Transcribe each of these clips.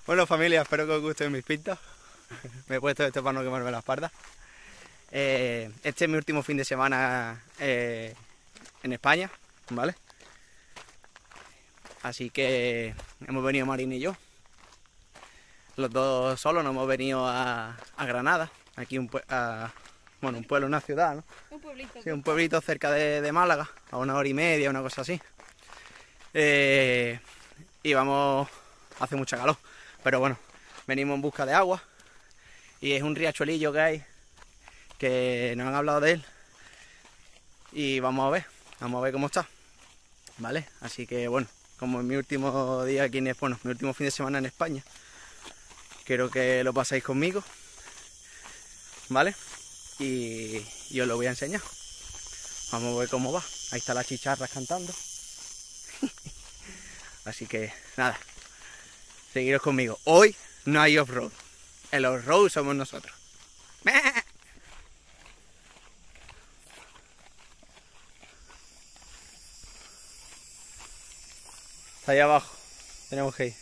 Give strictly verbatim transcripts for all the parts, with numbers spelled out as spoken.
Bueno, familia, espero que os gusten mis pintas. Me he puesto esto para no quemarme la espalda. Eh, este es mi último fin de semana eh, en España, ¿vale? Así que hemos venido Marín y yo. Los dos solos nos hemos venido a, a Granada, aquí un, a, bueno, un pueblo, una ciudad, ¿no? Un pueblito. Sí, un pueblito cerca de, de Málaga, a una hora y media, una cosa así. Eh, y vamos, hace mucha calor, pero bueno, venimos en busca de agua. Y es un riachuelillo que hay, que nos han hablado de él. Y vamos a ver, vamos a ver cómo está, ¿vale? Así que bueno, como es mi último día aquí en, bueno, mi último fin de semana en España, quiero que lo paséis conmigo, ¿vale? Y, y os lo voy a enseñar. Vamos a ver cómo va. Ahí está la chicharra cantando. Así que nada, seguiros conmigo. Hoy no hay off-road. El off-road somos nosotros. Está ahí abajo. Tenemos que ir.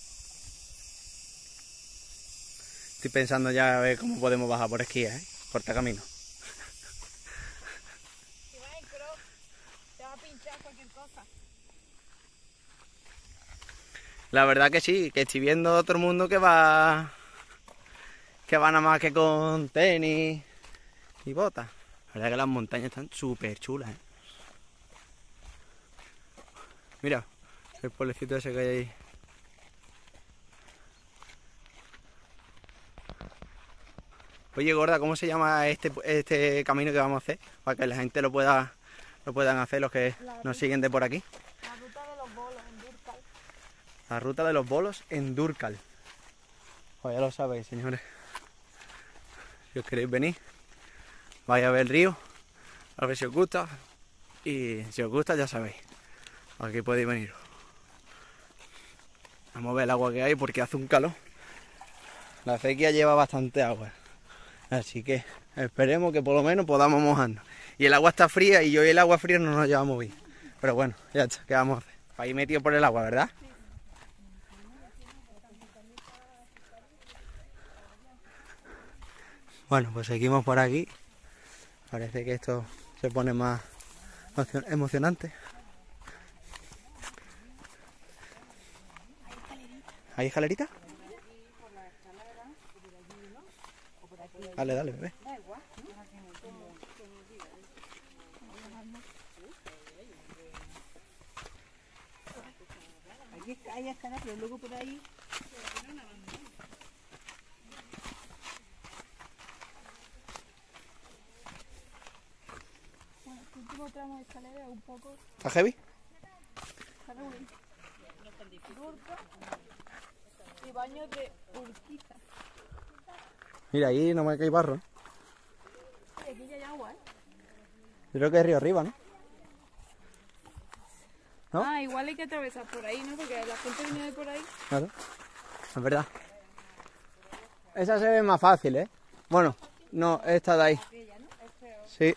Estoy pensando ya a ver cómo podemos bajar por esquí, ¿eh? Corta camino. Si vas en croc, te va a pinchar cualquier cosa. La verdad que sí, que estoy viendo a todo el mundo que va... que va nada más que con tenis y botas. La verdad que las montañas están súper chulas, ¿eh? Mira, el pueblecito ese que hay ahí. Oye, gorda, ¿cómo se llama este, este camino que vamos a hacer? Para que la gente lo pueda lo puedan hacer, los que nos siguen de por aquí. La ruta de los bolos en Durcal. La ruta de los bolos en Durcal. Pues ya lo sabéis, señores. Si os queréis venir, vais a ver el río, a ver si os gusta. Y si os gusta, ya sabéis, aquí podéis venir. Vamos a ver el agua que hay porque hace un calor. La acequia lleva bastante agua. Así que esperemos que por lo menos podamos mojarnos. Y el agua está fría y yo y el agua fría no nos llevamos bien. Pero bueno, ya está, ¿qué vamos a hacer? Para ir metido por el agua, ¿verdad? Bueno, pues seguimos por aquí. Parece que esto se pone más emocionante. ¿Hay escalerita? Dale, dale, bebé. Aquí hay escaleras, pero luego por ahí. Bueno, el último tramo de escalera es un poco. ¿Está heavy? Durca y baños de Urquiza. Mira, ahí no me cae barro. Y aquí ya hay agua, ¿eh? Yo creo que es río arriba, ¿no? ¿No? Ah, igual hay que atravesar por ahí, ¿no? Porque la gente viene de por ahí. Claro, es verdad. Esa se ve más fácil, ¿eh? Bueno, no, esta de ahí. Sí.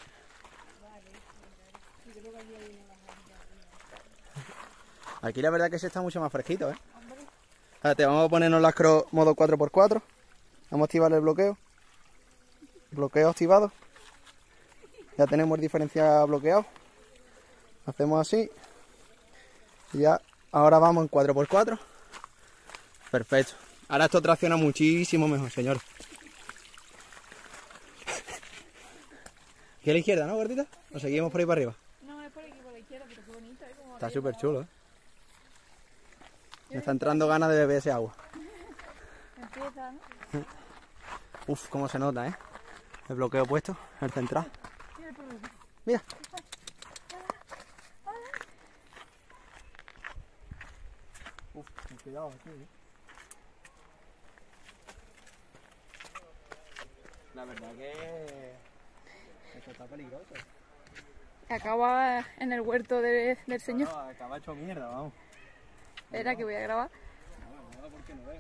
Aquí la verdad que se está mucho más fresquito, ¿eh? Espérate, vamos a ponernos las cross modo cuatro por cuatro. Vamos a activar el bloqueo. Bloqueo activado. Ya tenemos el diferencial bloqueado. Hacemos así. Y ya, ahora vamos en cuatro por cuatro. Perfecto. Ahora esto tracciona muchísimo mejor, señor. Aquí a la izquierda, ¿no, gordita? ¿O seguimos por ahí para arriba? No, es por aquí, por la izquierda, pero qué bonito, ¿eh? Como Está arriba. súper chulo, ¿eh? Me está entrando ganas de beber ese agua. Empieza, ¿no? Uf, cómo se nota, ¿eh? El bloqueo puesto, el central. Mira por ahí. Mira. Uf, ten cuidado aquí, ¿eh? La verdad que esto está peligroso. Acaba en el huerto de- del señor. No, acaba hecho mierda, vamos. Espera que voy a grabar. No, no, porque no veo.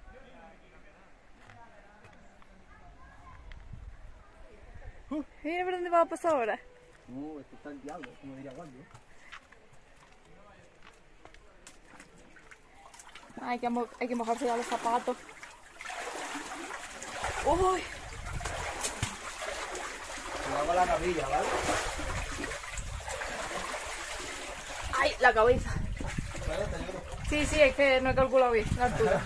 Mira por dónde va a pasar ahora. No, esto está el diablo, como diría Gandhi. Hay que, mo hay que mojarse ya los zapatos. Uy. Cuidado con la cabilla, ¿vale? Ay, la cabeza. Sí, sí, es que no he calculado bien la altura.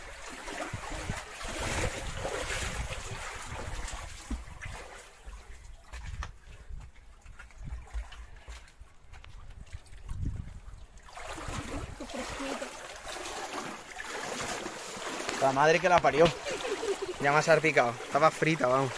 La madre que la parió. Ya me ha salpicado. Estaba frita, vamos.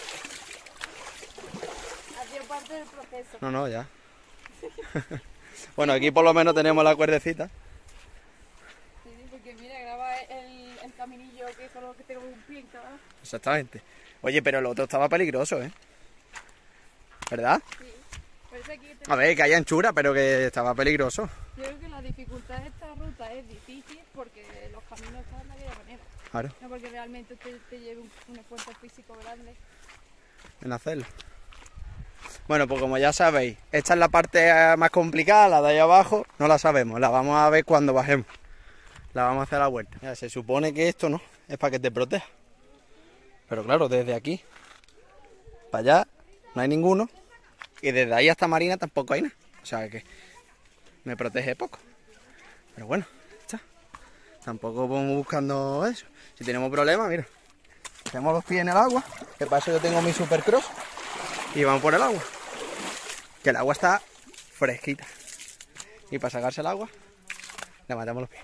Ha sido parte del proceso. No, no, ya. Bueno, aquí por lo menos tenemos la cuerdecita. Sí, porque mira, graba el, el caminillo que solo que tengo un pie en cada. Exactamente. Oye, pero el otro estaba peligroso, ¿eh? ¿Verdad? Sí. Por eso aquí A ver, que hay anchura, pero que estaba peligroso. Yo creo que la dificultad de esta ruta es difícil porque los caminos están de aquella manera. Claro, No porque realmente te, te lleve un, un esfuerzo físico grande. en hacerlo. Bueno, pues como ya sabéis, esta es la parte más complicada, la de ahí abajo, no la sabemos, la vamos a ver cuando bajemos. La vamos a hacer a la vuelta. Ya, se supone que esto no, es para que te proteja. Pero claro, desde aquí para allá no hay ninguno. Y desde ahí hasta Marina tampoco hay nada. O sea que me protege poco. Pero bueno, ya está. Tampoco vamos buscando eso. Si tenemos problemas, mira, metemos los pies en el agua, que para eso yo tengo mi supercross. Y vamos por el agua. Que el agua está fresquita. Y para sacarse el agua, le matamos los pies.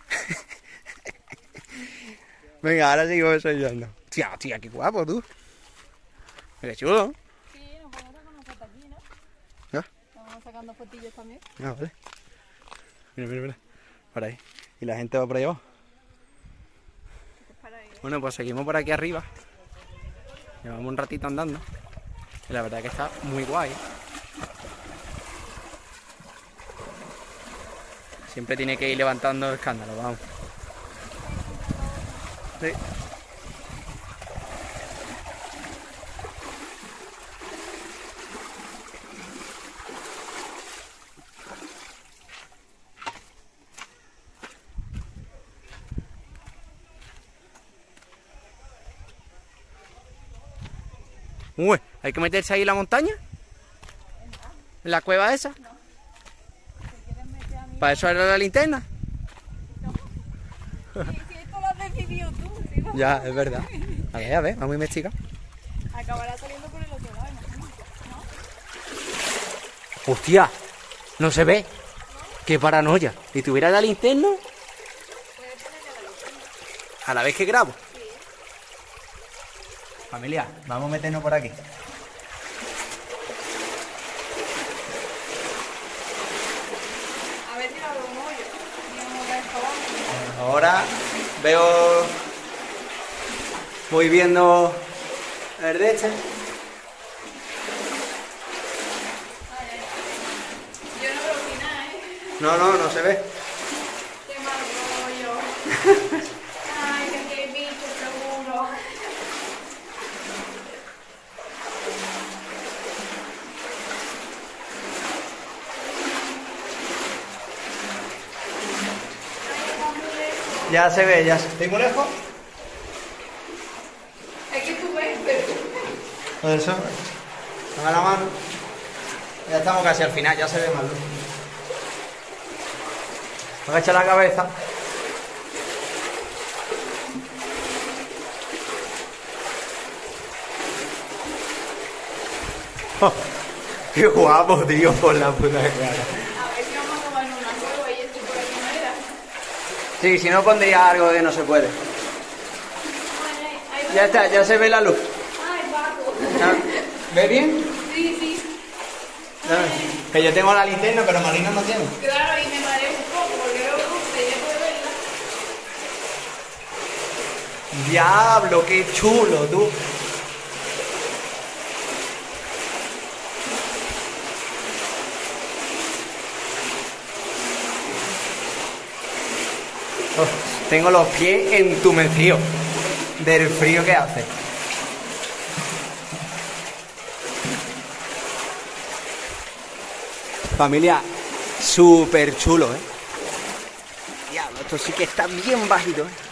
Venga, ahora sigo enseñando. Tía, tía, qué guapo tú. Qué chulo. Sí, nos vamos a sacar una foto aquí, ¿no? ¿Ya? Estamos sacando fotillos también. Ah, vale. Mira, mira, mira. Por ahí. Y la gente va por ahí abajo. Para ahí, ¿eh? Bueno, pues seguimos por aquí arriba. Llevamos un ratito andando. Y la verdad que está muy guay. Siempre tiene que ir levantando escándalo, vamos. Sí. Uy, ¿hay que meterse ahí en la montaña? ¿En la cueva esa? ¿Para eso era la linterna? Sí, sí, esto lo has decidido tú, ¿sí? ¿No? Ya, es verdad. A ver, a ver, vamos a investigar. Acabará saliendo por el otro lado, imagínate, ¿no? Hostia, no se ve. Qué paranoia. Si tuviera la linterna, Puedes ponerle la luz. a la vez que grabo. Familia, vamos a meternos por aquí. A ver si lo hago un hoyo. Vamos a ver para abajo. Ahora veo... Voy viendo el de este. Ay, ay. Yo no veo ni nada, ¿eh? No, no, no se ve. Qué mal rollo. Ay, que qué bicho seguro. Ay, está muy lejos. Ya se ve, ya se... ¿Estoy muy lejos? Es que tú ves, pero... Por eso. Dame la mano. Ya estamos casi al final, ya se ve más luz. Agacha la cabeza. Oh, qué guapo, tío, por la puta cara. A ver si vamos a tomar una cueva y esto por aquí no era. Sí, si no pondría algo que no se puede. Ay, ay, ay, Ya está, ya se ve la luz. ay, Paco. ¿Ya? ¿Ve bien? Sí, sí. Ya. Que yo tengo la linterna, pero Marina no tiene. Claro, y me mareo un poco porque veo luz y ya puedo verla. Diablo, qué chulo, tú. Oh, tengo los pies entumecidos del frío que hace. Familia, súper chulo, ¿eh? Diablo, esto sí que está bien bajito, ¿eh?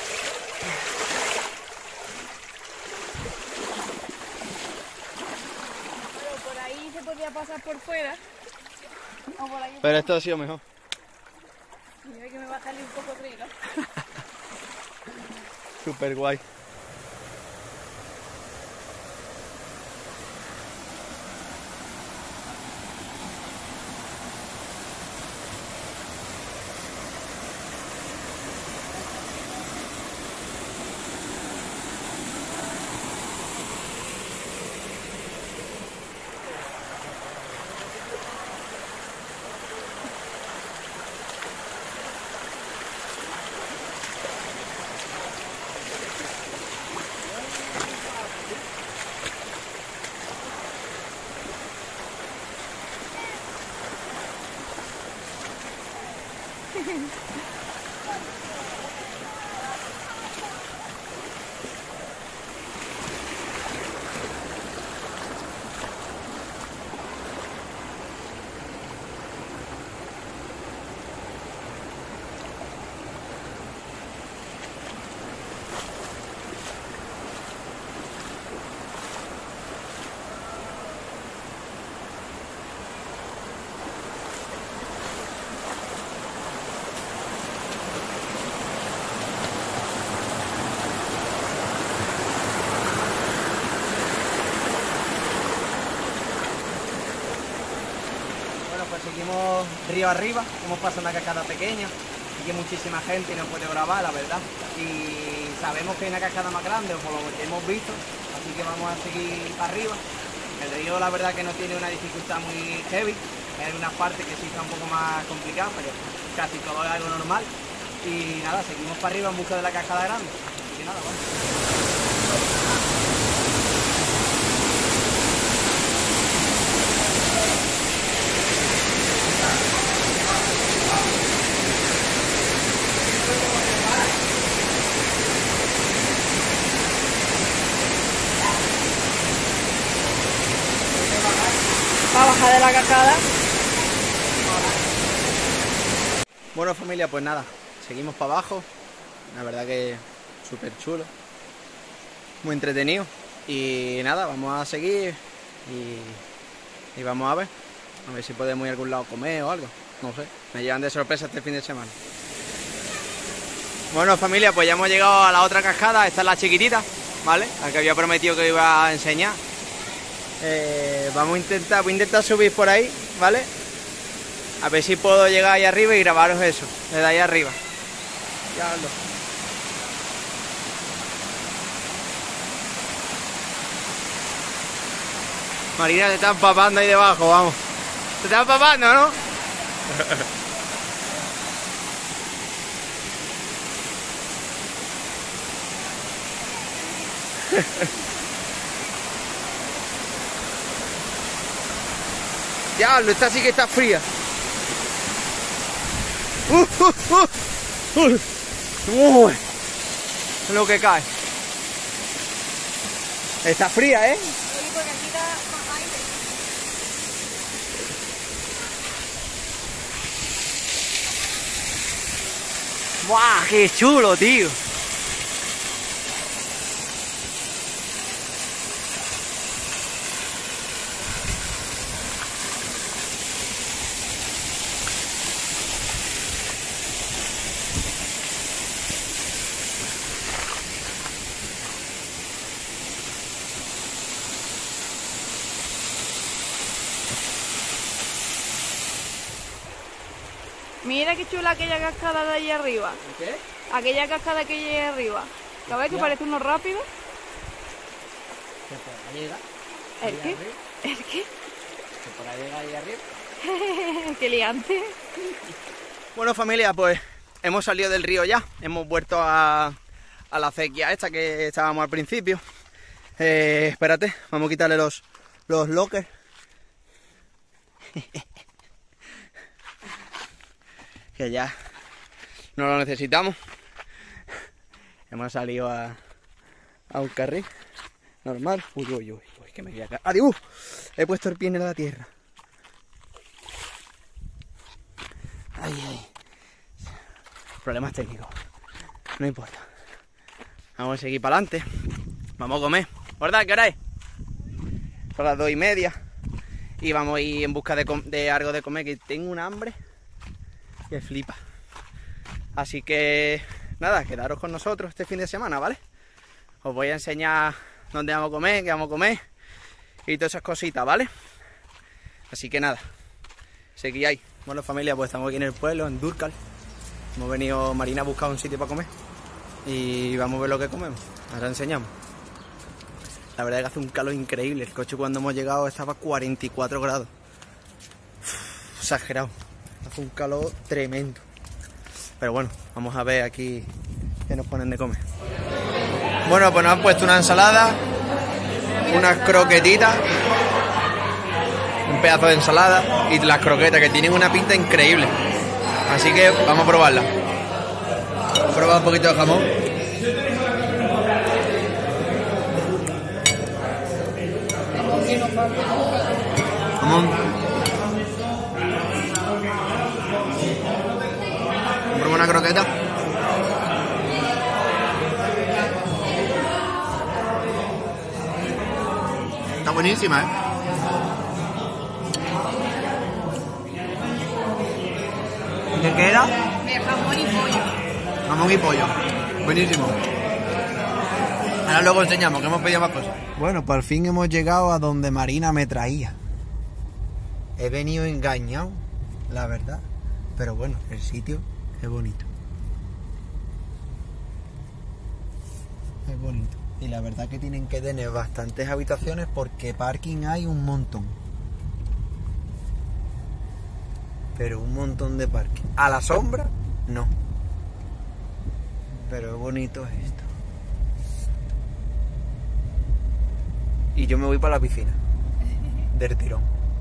Pero por ahí se podía pasar por fuera. O por ahí. Pero esto ha sido mejor. Mira que me va a salir un poco frío. Súper guay. Seguimos río arriba, hemos pasado una cascada pequeña, aquí hay muchísima gente y no puede grabar, la verdad. Y sabemos que hay una cascada más grande, o por lo que hemos visto, así que vamos a seguir para arriba. El río la verdad que no tiene una dificultad muy heavy, hay algunas partes que sí está un poco más complicado, pero casi todo es algo normal. Y nada, seguimos para arriba en busca de la cascada grande. Así que nada, vamos. Va a bajar de la cascada. Bueno familia, pues nada, seguimos para abajo, la verdad que súper chulo, muy entretenido y nada, vamos a seguir y, y vamos a ver, a ver si podemos ir a algún lado a comer o algo, no sé, me llevan de sorpresa este fin de semana. Bueno familia, pues ya hemos llegado a la otra cascada, esta es la chiquitita, ¿vale? La que había prometido que iba a enseñar. Eh, vamos a intentar, voy a intentar subir por ahí, ¿vale? A ver si puedo llegar ahí arriba y grabaros eso, desde ahí arriba. Ya lo. Marina, te está empapando ahí debajo, vamos. Te está empapando, ¿no? Diablo, esta sí que está fría. Uh, uh, uh, uh. Uy, lo que cae. Está fría, ¿eh? Sí, porque aquí da más aire. ¡Buah! ¡Qué chulo, tío! Mira qué chula aquella cascada de ahí arriba. ¿Qué? Aquella cascada que hay ahí arriba. ¿La ves que parece uno rápido? Que por ahí llega. ¿El qué? ¿El qué? Que por ahí llega ahí arriba. Qué liante. Bueno familia, pues hemos salido del río ya. Hemos vuelto a, a la acequia esta que estábamos al principio. Eh, espérate, vamos a quitarle los, los lockers. Que ya no lo necesitamos. Hemos salido a, a un carril normal. Uy, uy, uy, uy, que me voy a caer. ¡Adiós! He puesto el pie en la tierra. Ay, ay. Problemas técnicos. No importa. Vamos a seguir para adelante. Vamos a comer. ¿Verdad? ¿Qué hora es? Son las dos y media. Y vamos a ir en busca de, de algo de comer, que tengo un hambre que flipa. Así que nada, quedaros con nosotros este fin de semana, ¿vale? Os voy a enseñar dónde vamos a comer, qué vamos a comer y todas esas cositas, ¿vale? Así que nada, seguí ahí. Bueno, familia, pues estamos aquí en el pueblo, en Durcal. Hemos venido, Marina a buscar un sitio para comer y vamos a ver lo que comemos. Ahora enseñamos. La verdad es que hace un calor increíble. El coche cuando hemos llegado estaba a cuarenta y cuatro grados. Uf, exagerado. Hace un calor tremendo. Pero bueno, vamos a ver aquí qué nos ponen de comer. Bueno, pues nos han puesto una ensalada, unas croquetitas, un pedazo de ensalada y las croquetas, que tienen una pinta increíble. Así que vamos a probarla. Vamos a probar un poquito de jamón. Jamón. Compramos una croqueta. Está buenísima, ¿eh? ¿De qué era? De jamón y pollo. Jamón y pollo. Buenísimo. Ahora luego enseñamos, que hemos pedido más cosas. Bueno, por fin hemos llegado a donde Marina me traía. He venido engañado, la verdad. Pero bueno, el sitio es bonito. Es bonito. Y la verdad que tienen que tener bastantes habitaciones porque parking hay un montón. Pero un montón de parking. A la sombra, no. Pero es bonito esto. Y yo me voy para la piscina. Del tirón.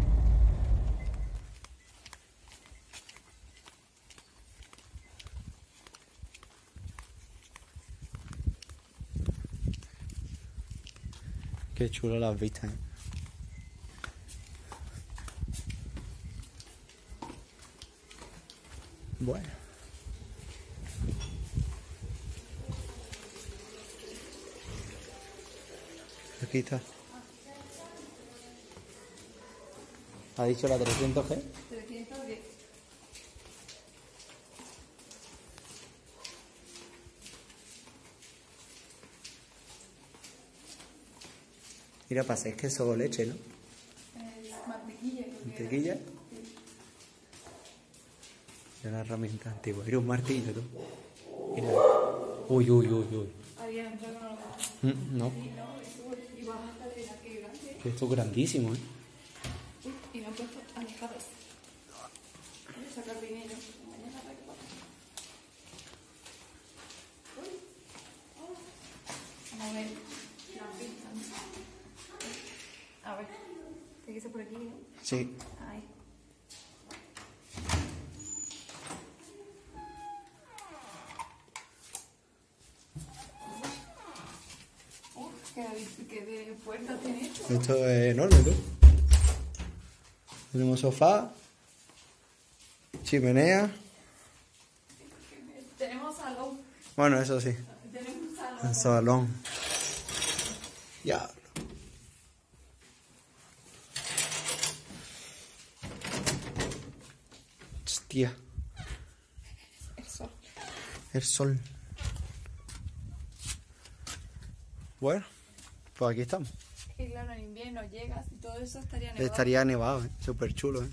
Qué chulo las vistas, ¿eh? Bueno. Aquí está. ¿Ha dicho la trescientos G? trescientos diez. Mira, pasa, es que es solo leche, ¿no? Es mantequilla. ¿Mantequilla? Era la herramienta antigua. Era un martillo, tú. Mira. Uy, uy, uy, uy. Ahí entra con los... Mm, no. Y baja hasta de la que grande. Que esto es grandísimo, ¿eh? Uy, y me han puesto alejados. Voy a sacar dinero. Mañana para que pase. Uy. Oh. Vamos a ver. La pista. A ver. Tiene que ser por aquí, ¿no? Sí. Ahí. ¿Qué de puerta tiene esto? Esto es enorme, tú. Tenemos sofá, chimenea. Tenemos salón. Bueno, eso sí. Tenemos salón. El salón. Ya. Hostia. El sol. El sol. Bueno, pues aquí estamos. Y claro, en invierno llegas y todo eso estaría nevado. Estaría nevado, ¿eh? Súper chulo, ¿eh?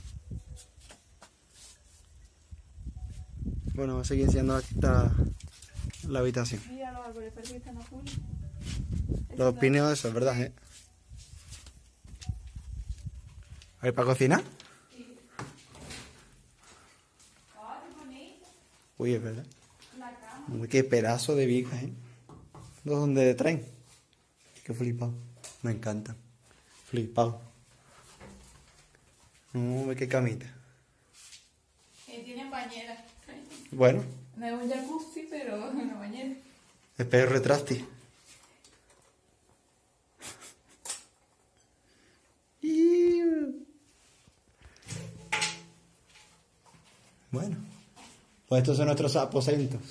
Bueno, vamos a seguir enseñando esta, la habitación. Mira los árboles, parece que están azules. Los pinos, eso, es verdad, ¿eh? A ver, ¿para cocinar? Uy, es verdad. Uy, qué pedazo de vigas, ¿eh? ¿Dónde traen? Qué flipado. Me encanta. Flipado. No, qué camita. Eh, tienen bañera. Bueno, No es un jacuzzi, pero una bañera. espejo retráctil. Bueno, Pues estos son nuestros aposentos.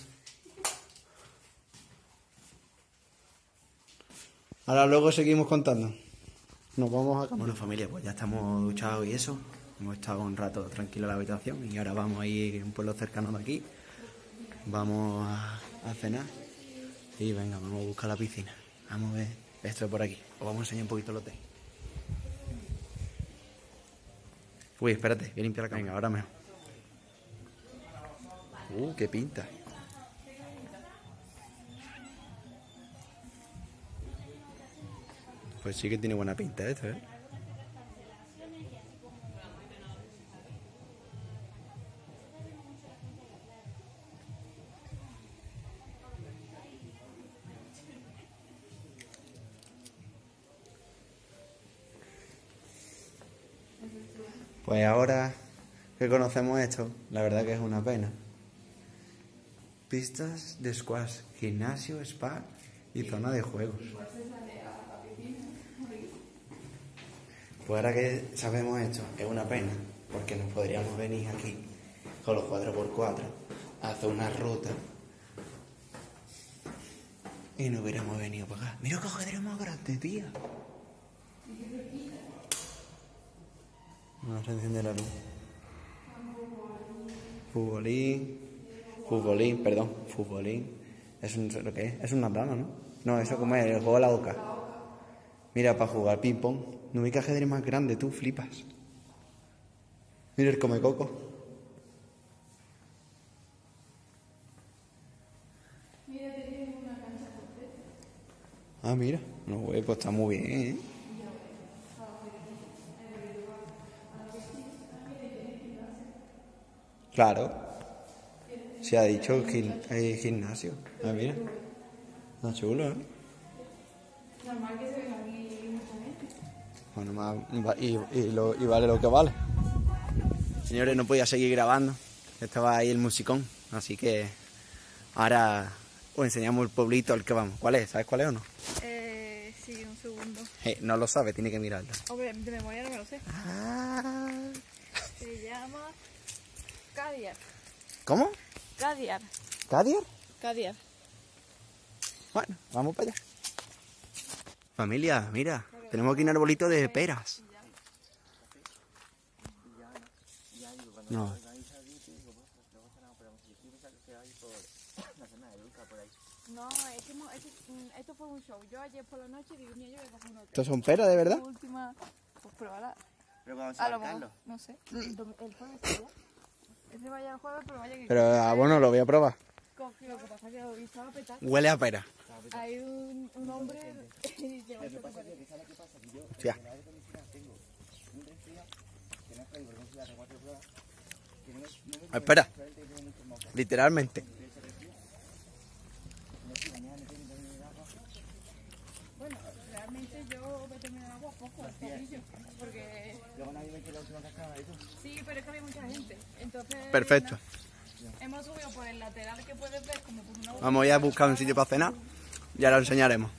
Ahora luego seguimos contando. Nos vamos a... Bueno, familia, pues ya estamos duchados y eso. Hemos estado un rato tranquilo en la habitación y ahora vamos a ir a un pueblo cercano de aquí. Vamos a, a cenar y venga, vamos a buscar la piscina. Vamos a ver esto de por aquí. Os vamos a enseñar un poquito el hotel. Uy, espérate, voy a limpiar la cámara. Venga, ahora mejor. Uh, qué pinta. Pues sí que tiene buena pinta esto, ¿eh? Pues ahora que conocemos esto, la verdad que es una pena. Pistas de squash, gimnasio, spa y zona de juegos. Pues ahora que sabemos esto, es una pena, porque nos podríamos venir aquí con los cuatro por cuatro a hacer una ruta y no hubiéramos venido para acá. Mira qué ajedrez más grande, tía. No se enciende la luz. Futbolín. Futbolín, perdón. Futbolín. Es un, ¿lo que es? Es una dama, ¿no? No, eso como es el juego de la oca. Mira, para jugar ping pong. No me que ajedrez más grande, tú flipas. Mira el come coco. Mira, tiene una cancha completa. Ah, mira. No, güey, pues está muy bien, ¿eh? Claro. Se ha dicho gim eh, gimnasio. Ah, mira. Está chulo, ¿eh? Normal que se venga aquí mucha gente. Bueno, más, y, y, lo, y vale lo que vale. Señores, no podía seguir grabando. Estaba ahí el musicón. Así que ahora os enseñamos el pueblito al que vamos. ¿Cuál es? ¿Sabes cuál es o no? Eh, sí, un segundo. Eh, no lo sabe, tiene que mirarlo. Hombre, de memoria no me lo sé. Ah. Se llama Cadiar. ¿Cómo? Cadiar. ¿Cadiar? Cadiar. Bueno, vamos para allá. Familia, mira, tenemos aquí un arbolito de peras. No. No, es que, hemos- es que, mm, esto fue un show. Yo ayer por la noche venía yo y cogí un hotel. ¿Estos son peras de verdad? La última, pues pruébala. Pero vamos A a lo marcarlo. mejor, no sé. El, dom- el jueves se va. Ese vaya el jueves, pero vaya que... Pero ah, bueno, lo voy a probar. Cogió, lo que pasa es que hoy estaba petado. Huele a pera. Hay un, un hombre y lleva el chocolate. Hostia. Espera. Literalmente. Bueno, realmente yo me terminé el agua poco, al poquillo, porque... Luego nadie me quiere la última cascada y tú. Sí, pero es que había mucha gente. Entonces... Perfecto. no, hemos subido por el lateral que puedes ver como por una... Vamos a ir a buscar un sitio para cenar y ahora lo enseñaremos.